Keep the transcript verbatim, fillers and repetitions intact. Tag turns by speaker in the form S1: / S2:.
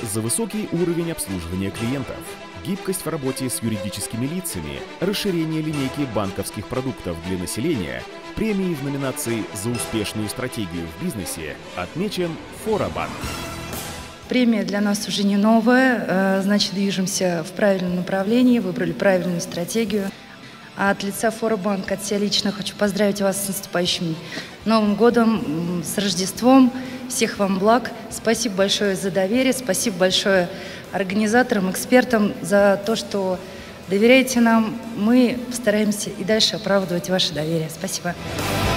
S1: за высокий уровень обслуживания клиентов, гибкость в работе с юридическими лицами, расширение линейки банковских продуктов для населения, премии в номинации «За успешную стратегию в бизнесе» отмечен Фора-банк.
S2: Премия для нас уже не новая, значит, движемся в правильном направлении, выбрали правильную стратегию. А от лица Фора-банка, от себя лично хочу поздравить вас с наступающим Новым годом, с Рождеством. Всех вам благ. Спасибо большое за доверие, спасибо большое организаторам, экспертам за то, что доверяете нам. Мы постараемся и дальше оправдывать ваше доверие. Спасибо.